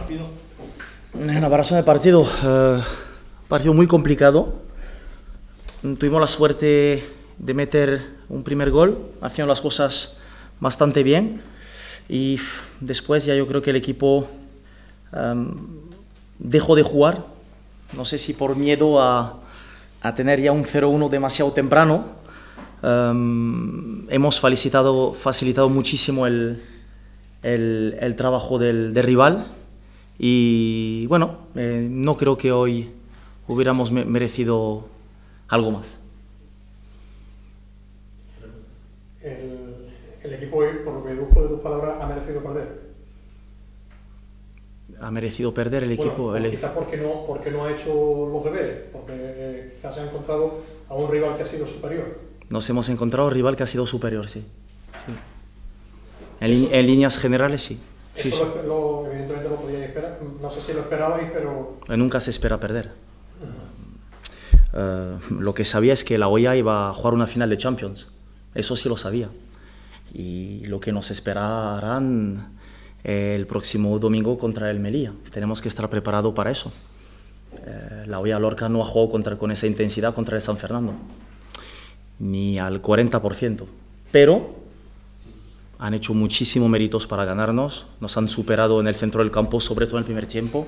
partido? En la valoración del partido, partido muy complicado. Tuvimos la suerte de meter un primer gol, haciendo las cosas bastante bien. Y después ya yo creo que el equipo dejó de jugar. No sé si por miedo a tener ya un 0-1 demasiado temprano. Hemos facilitado muchísimo el trabajo del rival. Y bueno, no creo que hoy hubiéramos merecido algo más. El equipo hoy, por lo que deduzco de tus palabras, ha merecido perder. ¿Ha merecido perder el equipo? Bueno, quizás porque no ha hecho los deberes, porque quizás se ha encontrado a un rival que ha sido superior. Nos hemos encontrado a un rival que ha sido superior, sí. En líneas generales, sí. Eso evidentemente lo podíais esperar. No sé si lo esperabais, pero... Nunca se espera perder. Lo que sabía es que la OIA iba a jugar una final de Champions. Eso sí lo sabía. Y lo que nos esperarán el próximo domingo contra el Melilla. Tenemos que estar preparados para eso. La OIA Lorca no ha jugado con esa intensidad contra el San Fernando. Ni al 40%. Pero han hecho muchísimos méritos para ganarnos. Nos han superado en el centro del campo, sobre todo en el primer tiempo.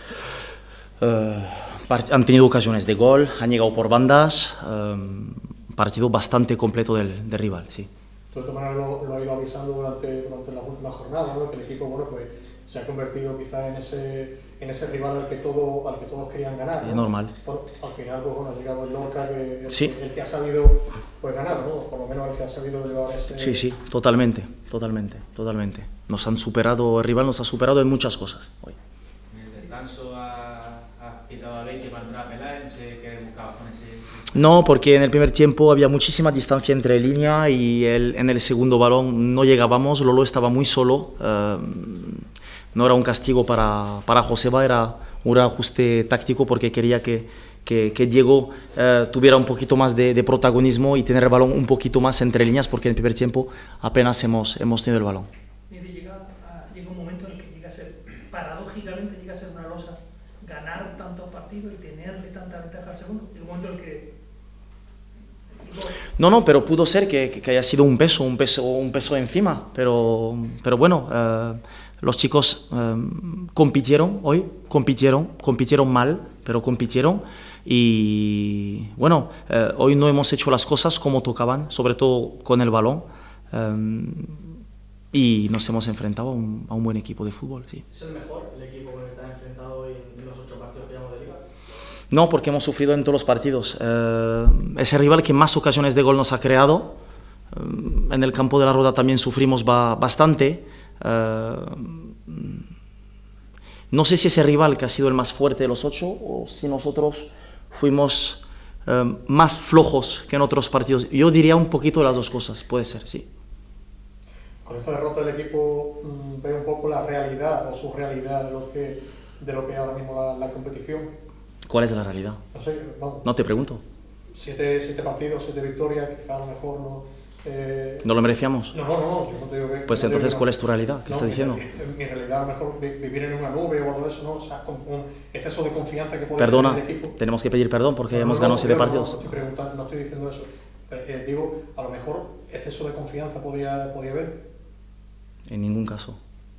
Han tenido ocasiones de gol, han llegado por bandas. Partido bastante completo del rival, sí. De todas maneras lo ha ido avisando durante las últimas jornadas, ¿no? Que el equipo, bueno, pues se ha convertido quizás en ese rival al que todos querían ganar, ¿no? Es normal. Bueno, al final, pues bueno, ha llegado el Lorca, sí. el que ha sabido pues ganar, ¿no? Por lo menos el que ha sabido llevar ese... Sí, sí, totalmente. Nos han superado, el rival nos ha superado en muchas cosas hoy. En el descanso has quitado a Beiti para entrar a Peláez, no sé qué buscabas con ese... No, porque en el primer tiempo había muchísima distancia entre línea y en el segundo balón no llegábamos. Lolo estaba muy solo. No era un castigo para Joseba, era un ajuste táctico porque quería que Diego tuviera un poquito más de protagonismo y tener el balón un poquito más entre líneas, porque en el primer tiempo apenas hemos tenido el balón. Llega un momento en el que llega a ser, paradójicamente, llega a ser una losa ganar tantos partidos y tenerle tanta ventaja al segundo. Llega un momento en el que... No, pero pudo ser que haya sido un peso encima, pero bueno, los chicos compitieron hoy, compitieron mal, pero compitieron. Y bueno, hoy no hemos hecho las cosas como tocaban, sobre todo con el balón, y nos hemos enfrentado a un buen equipo de fútbol. Sí. ¿Es el mejor el equipo con el que te has enfrentado hoy en los 8 partidos que llevamos de Liga? No, porque hemos sufrido en todos los partidos. Es el rival que más ocasiones de gol nos ha creado. En el campo de la Roda también sufrimos bastante. No sé si es el rival que ha sido el más fuerte de los 8 o si nosotros fuimos más flojos que en otros partidos. Yo diría un poquito de las dos cosas, puede ser, sí. Con esta derrota el equipo ve un poco la realidad o su realidad de lo que es ahora mismo la competición. ¿Cuál es la realidad? No sé, vamos. No te pregunto. 7 partidos, 7 victorias, quizá a lo mejor no... ¿No lo merecíamos? No, yo no te digo que... Pues no entonces, no. ¿cuál es tu realidad? ¿Qué estás diciendo? Mi realidad, a lo mejor vivir en una nube o algo de eso, ¿no? O sea, con un exceso de confianza que puede Perdona, tener el equipo. tenemos que pedir perdón porque hemos ganado 7 partidos. No estoy diciendo eso. Pero, digo, a lo mejor exceso de confianza podía haber. En ningún caso.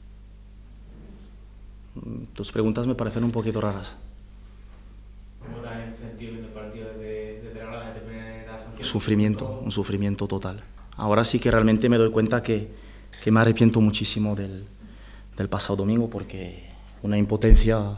Tus preguntas me parecen un poquito raras. ¿Cómo te has sentido viendo el partido desde la grada de primera sanción? Un sufrimiento total. Ahora sí que realmente me doy cuenta que me arrepiento muchísimo del pasado domingo, porque una impotencia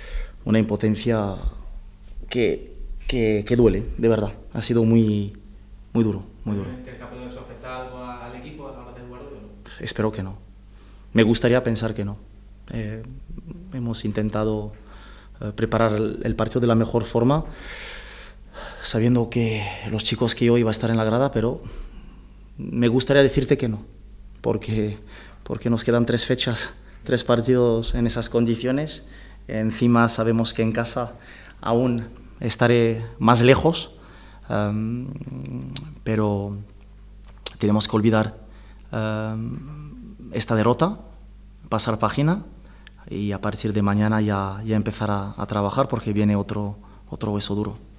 que duele, de verdad. Ha sido muy duro, muy duro. ¿Crees que ha podido eso afectar algo al equipo a la hora de jugar hoy o no? Espero que no. Me gustaría pensar que no. Hemos intentado preparar el partido de la mejor forma, sabiendo que los chicos que yo iba a estar en la grada, pero me gustaría decirte que no, porque nos quedan 3 fechas, 3 partidos en esas condiciones. Encima sabemos que en casa aún estaré más lejos, pero tenemos que olvidar esta derrota, pasar página, y a partir de mañana ya empezar a trabajar porque viene otro hueso duro.